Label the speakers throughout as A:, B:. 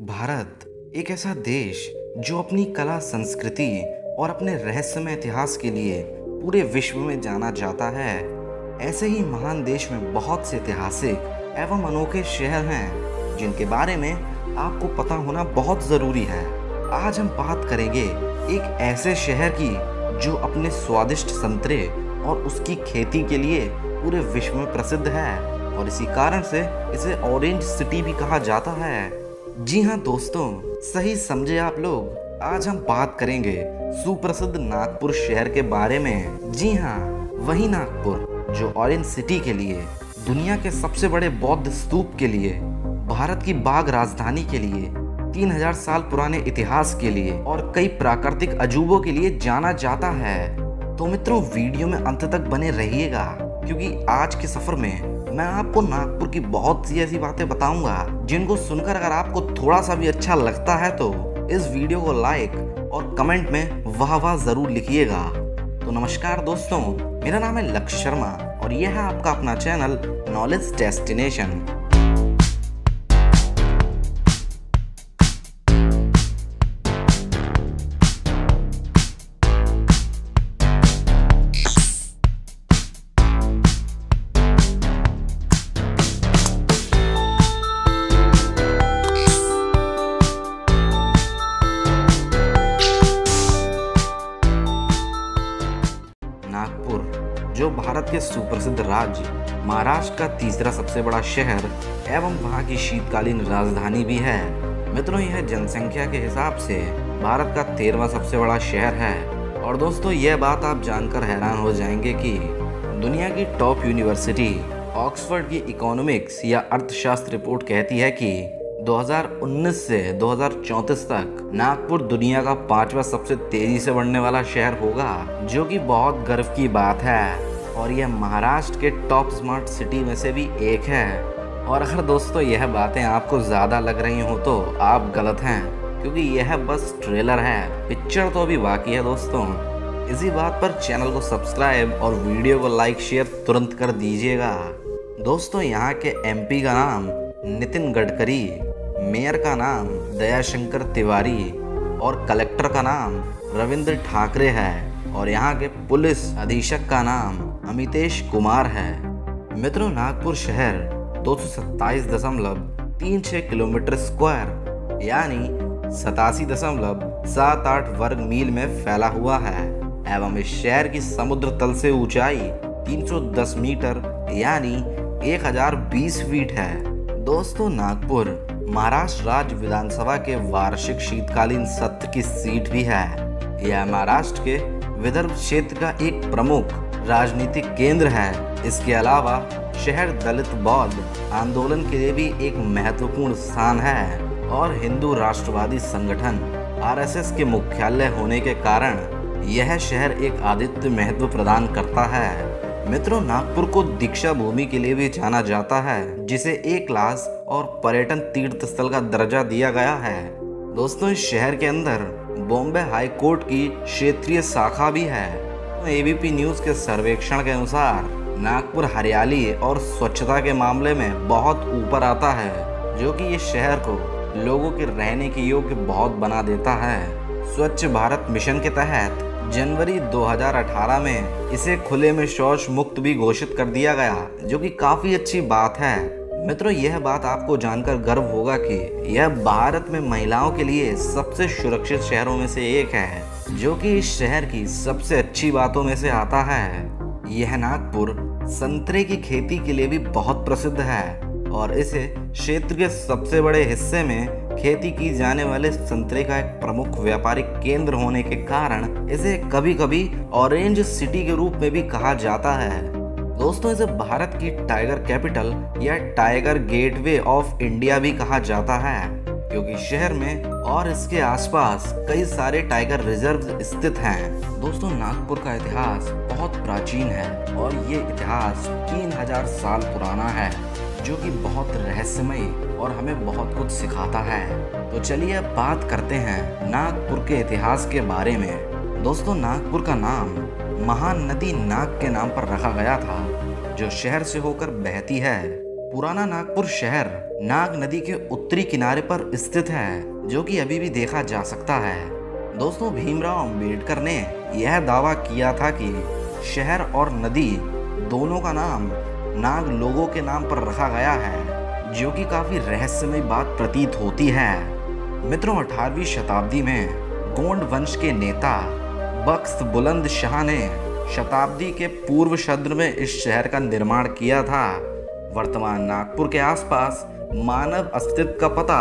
A: भारत एक ऐसा देश जो अपनी कला संस्कृति और अपने रहस्यमय इतिहास के लिए पूरे विश्व में जाना जाता है। ऐसे ही महान देश में बहुत से ऐतिहासिक एवं अनोखे शहर हैं जिनके बारे में आपको पता होना बहुत ज़रूरी है। आज हम बात करेंगे एक ऐसे शहर की जो अपने स्वादिष्ट संतरे और उसकी खेती के लिए पूरे विश्व में प्रसिद्ध है और इसी कारण से इसे ऑरेंज सिटी भी कहा जाता है। जी हाँ दोस्तों, सही समझे आप लोग। आज हम बात करेंगे सुप्रसिद्ध नागपुर शहर के बारे में। जी हाँ, वही नागपुर जो ऑरेंज सिटी के लिए, दुनिया के सबसे बड़े बौद्ध स्तूप के लिए, भारत की बाघ राजधानी के लिए, 3000 साल पुराने इतिहास के लिए और कई प्राकृतिक अजूबों के लिए जाना जाता है। तो मित्रों, वीडियो में अंत तक बने रहिएगा क्योंकि आज के सफर में मैं आपको नागपुर की बहुत सी ऐसी बातें बताऊंगा जिनको सुनकर अगर आपको थोड़ा सा भी अच्छा लगता है तो इस वीडियो को लाइक और कमेंट में वाह वाह जरूर लिखिएगा। तो नमस्कार दोस्तों, मेरा नाम है लक्ष्य शर्मा और यह है आपका अपना चैनल नॉलेज डेस्टिनेशन। नागपुर जो भारत के सुप्रसिद्ध राज्य महाराष्ट्र का तीसरा सबसे बड़ा शहर एवं वहां की शीतकालीन राजधानी भी है। मित्रों, यह जनसंख्या के हिसाब से भारत का 13वां सबसे बड़ा शहर है। और दोस्तों, यह बात आप जानकर हैरान हो जाएंगे कि दुनिया की टॉप यूनिवर्सिटी ऑक्सफोर्ड की इकोनॉमिक्स या अर्थशास्त्र रिपोर्ट कहती है कि 2019 से 2034 तक नागपुर दुनिया का 5वां सबसे तेजी से बढ़ने वाला शहर होगा, जो कि बहुत गर्व की बात है। और यह महाराष्ट्र के टॉप स्मार्ट सिटी में से भी एक है। और अगर दोस्तों यह बातें आपको ज़्यादा लग रही हो तो आप गलत हैं, क्योंकि यह बस ट्रेलर है, पिक्चर तो अभी बाकी है दोस्तों। इसी बात पर चैनल को सब्सक्राइब और वीडियो को लाइक शेयर तुरंत कर दीजिएगा। दोस्तों, यहाँ के एमपी का नाम नितिन गडकरी, मेयर का नाम दयाशंकर तिवारी और कलेक्टर का नाम रविंद्र ठाकरे है और यहाँ के पुलिस अधीक्षक का नाम अमितेश कुमार है। मित्रों, नागपुर शहर 227.36 किलोमीटर स्क्वायर यानी 87.78 वर्ग मील में फैला हुआ है एवं इस शहर की समुद्र तल से ऊंचाई 310 मीटर यानी 1020 फीट है। दोस्तों, नागपुर महाराष्ट्र राज्य विधानसभा के वार्षिक शीतकालीन सत्र की सीट भी है। यह महाराष्ट्र के विदर्भ क्षेत्र का एक प्रमुख राजनीतिक केंद्र है। इसके अलावा शहर दलित बौद्ध आंदोलन के लिए भी एक महत्वपूर्ण स्थान है और हिंदू राष्ट्रवादी संगठन आरएसएस के मुख्यालय होने के कारण यह शहर एक आदित्य महत्व प्रदान करता है। मित्रों, नागपुर को दीक्षा भूमि के लिए भी जाना जाता है, जिसे ए क्लास और पर्यटन तीर्थ स्थल का दर्जा दिया गया है। दोस्तों, इस शहर के अंदर बॉम्बे हाई कोर्ट की क्षेत्रीय शाखा भी है। एबीपी न्यूज के सर्वेक्षण के अनुसार नागपुर हरियाली और स्वच्छता के मामले में बहुत ऊपर आता है, जो कि इस शहर को लोगों के रहने के योग्य बहुत बना देता है। स्वच्छ भारत मिशन के तहत जनवरी 2018 में इसे खुले में शौच मुक्त भी घोषित कर दिया गया, जो कि काफ़ी अच्छी बात है। मित्रों, यह बात आपको जानकर गर्व होगा कि यह भारत में महिलाओं के लिए सबसे सुरक्षित शहरों में से एक है, जो कि इस शहर की सबसे अच्छी बातों में से आता है। यह नागपुर संतरे की खेती के लिए भी बहुत प्रसिद्ध है और इसे क्षेत्र के सबसे बड़े हिस्से में खेती की जाने वाले संतरे का एक प्रमुख व्यापारिक केंद्र होने के कारण इसे कभी कभी ऑरेंज सिटी के रूप में भी कहा जाता है। दोस्तों, इसे भारत की टाइगर कैपिटल या टाइगर गेटवे ऑफ इंडिया भी कहा जाता है, क्योंकि शहर में और इसके आसपास कई सारे टाइगर रिजर्व स्थित हैं। दोस्तों, नागपुर का इतिहास बहुत प्राचीन है और ये इतिहास 3000 साल पुराना है, जो कि बहुत रहस्यमय और हमें बहुत कुछ सिखाता है। तो चलिए अब बात करते हैं नागपुर के इतिहास के बारे में। दोस्तों, नागपुर का नाम महान नदी नाग के नाम पर रखा गया था, जो शहर से होकर बहती है। पुराना नागपुर शहर नाग नदी के उत्तरी किनारे पर स्थित है, जो कि अभी भी देखा जा सकता है। दोस्तों, भीमराव अंबेडकर ने यह दावा किया था कि शहर और नदी दोनों का नाम नाग लोगों के नाम पर रखा गया है, जो कि काफी रहस्यमय बात प्रतीत होती है। मित्रों, 18वीं शताब्दी में गोंड वंश के नेता बख्त बुलंद शाह ने शताब्दी के पूर्व सत्र में इस शहर का निर्माण किया था। वर्तमान नागपुर के आसपास मानव अस्तित्व का पता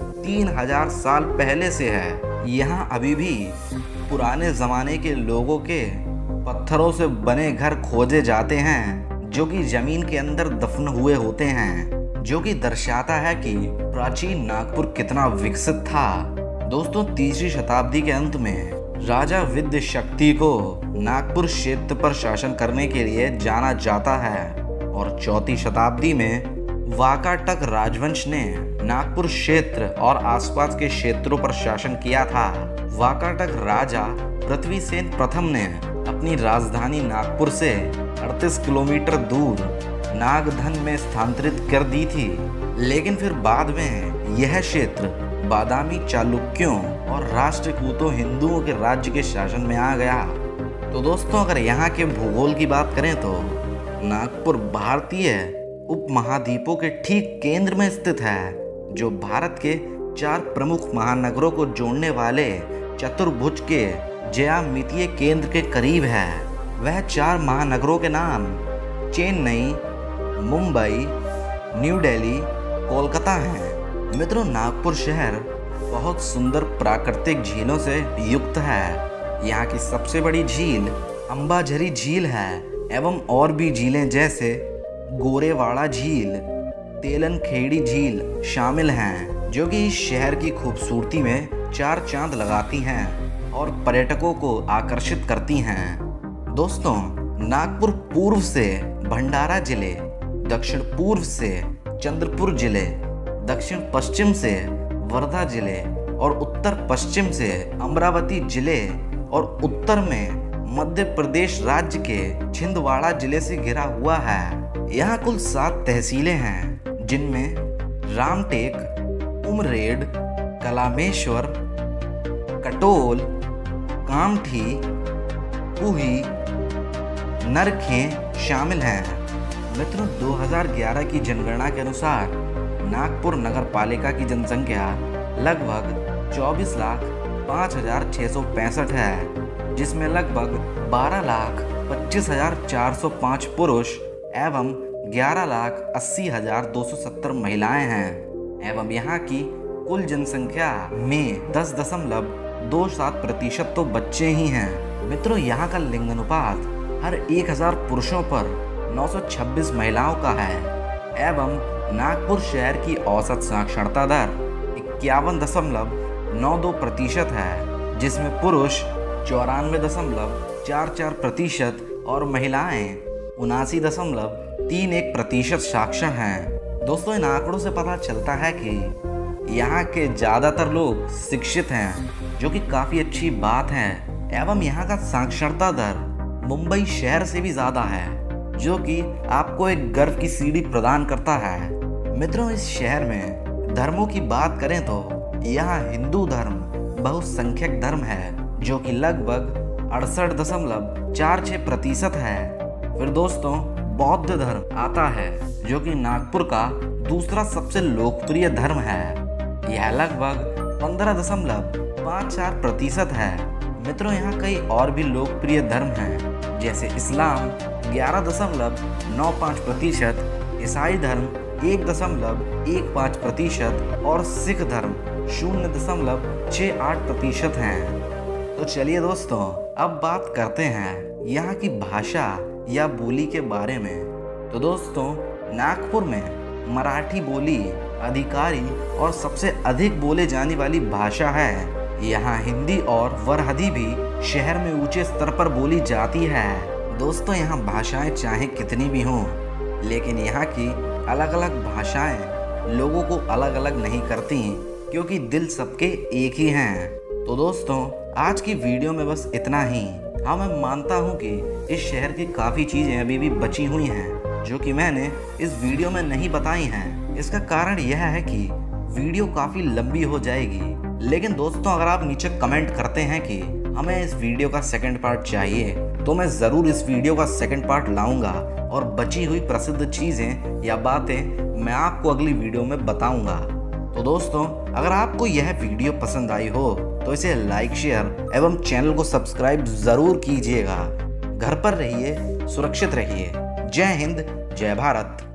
A: 3000 साल पहले से है। यहाँ अभी भी पुराने ज़माने के लोगों के पत्थरों से बने घर खोजे जाते हैं, जो कि ज़मीन के अंदर दफन हुए होते हैं, जो कि दर्शाता है कि प्राचीन नागपुर कितना विकसित था। दोस्तों, 3वीं शताब्दी के अंत में राजा विद्य शक्ति को नागपुर क्षेत्र पर शासन करने के लिए जाना जाता है और 4वीं शताब्दी में वाकाटक राजवंश ने नागपुर क्षेत्र और आसपास के क्षेत्रों पर शासन किया था। वाकाटक राजा पृथ्वीसेन प्रथम ने अपनी राजधानी नागपुर से 38 किलोमीटर दूर नागधन में स्थानांतरित कर दी थी, लेकिन फिर बाद में यह क्षेत्र बादामी चालुक्यों और राष्ट्रकूटों हिंदुओं के राज्य के शासन में आ गया। तो दोस्तों, अगर यहाँ के भूगोल की बात करें तो नागपुर भारतीय उपमहाद्वीपों के ठीक केंद्र में स्थित है, जो भारत के 4 प्रमुख महानगरों को जोड़ने वाले चतुर्भुज के ज्यामितीय केंद्र के करीब है। वह 4 महानगरों के नाम चेन्नई, मुंबई, न्यू दिल्ली, कोलकाता हैं। मित्रों, नागपुर शहर बहुत सुंदर प्राकृतिक झीलों से युक्त है। यहाँ की सबसे बड़ी झील अंबाझरी झील है एवं और भी झीलें जैसे गोरेवाड़ा झील, तेलनखेड़ी झील शामिल हैं, जो कि इस शहर की खूबसूरती में 4 चांद लगाती हैं और पर्यटकों को आकर्षित करती हैं। दोस्तों, नागपुर पूर्व से भंडारा जिले, दक्षिण पूर्व से चंद्रपुर जिले, दक्षिण पश्चिम से वर्धा जिले और उत्तर पश्चिम से अमरावती जिले और उत्तर में मध्य प्रदेश राज्य के छिंदवाड़ा जिले से घिरा हुआ है। यहाँ कुल 7 तहसीलें हैं, जिनमें रामटेक, उमरेड, कलामेश्वर, कटोल, कामठी, कुही, नरखें शामिल हैं। मित्रों, 2011 की जनगणना के अनुसार नागपुर नगर पालिका की जनसंख्या लगभग 24,05,665 है, जिसमें लगभग 12,25,405 पुरुष एवं 11,80,270 महिलाएं हैं एवं यहाँ की कुल जनसंख्या में 10.27% तो बच्चे ही हैं। मित्रों, यहाँ का लिंगानुपात हर 1000 पुरुषों पर 926 महिलाओं का है एवं नागपुर शहर की औसत साक्षरता दर 51.92% है, जिसमें पुरुष 94.44% और महिलाएं 79.31% साक्षर हैं। दोस्तों, इन आंकड़ों से पता चलता है कि यहाँ के ज़्यादातर लोग शिक्षित हैं, जो कि काफ़ी अच्छी बात है एवं यहाँ का साक्षरता दर मुंबई शहर से भी ज़्यादा है, जो कि आपको एक गर्व की सीढ़ी प्रदान करता है। मित्रों, इस शहर में धर्मों की बात करें तो यहाँ हिंदू धर्म बहुसंख्यक धर्म है, जो कि लगभग 68.46% है। फिर दोस्तों, बौद्ध धर्म आता है, जो कि नागपुर का दूसरा सबसे लोकप्रिय धर्म है। यह लगभग 15.54% है। मित्रों, यहाँ कई और भी लोकप्रिय धर्म हैं, जैसे इस्लाम 11.95%, ईसाई धर्म 1.15% और सिख धर्म 0.68% हैं। तो चलिए दोस्तों, अब बात करते हैं यहाँ की भाषा या बोली के बारे में। तो दोस्तों, नागपुर में मराठी बोली अधिकारी और सबसे अधिक बोले जाने वाली भाषा है। यहाँ हिंदी और वरहदी भी शहर में ऊंचे स्तर पर बोली जाती है। दोस्तों, यहाँ भाषाएं चाहे कितनी भी हों, लेकिन यहाँ की अलग अलग भाषाएं लोगों को अलग अलग नहीं करती, क्योंकि दिल सबके एक ही हैं। तो दोस्तों, आज की वीडियो में बस इतना ही। हाँ, मैं मानता हूँ कि इस शहर की काफ़ी चीज़ें अभी भी बची हुई हैं, जो कि मैंने इस वीडियो में नहीं बताई हैं। इसका कारण यह है कि वीडियो काफ़ी लंबी हो जाएगी। लेकिन दोस्तों, अगर आप नीचे कमेंट करते हैं कि हमें इस वीडियो का सेकंड पार्ट चाहिए, तो मैं ज़रूर इस वीडियो का सेकंड पार्ट लाऊंगा और बची हुई प्रसिद्ध चीज़ें या बातें मैं आपको अगली वीडियो में बताऊंगा। तो दोस्तों, अगर आपको यह वीडियो पसंद आई हो तो इसे लाइक, शेयर एवं चैनल को सब्सक्राइब ज़रूर कीजिएगा। घर पर रहिए, सुरक्षित रहिए। जय हिंद, जय भारत।